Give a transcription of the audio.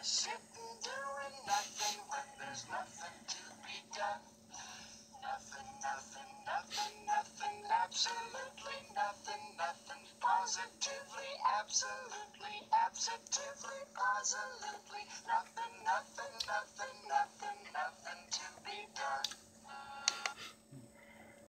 sitting doing nothing when there's nothing to be done. Nothing, nothing, nothing, nothing, absolutely nothing, nothing, positively, absolutely, absolutely, positively, nothing.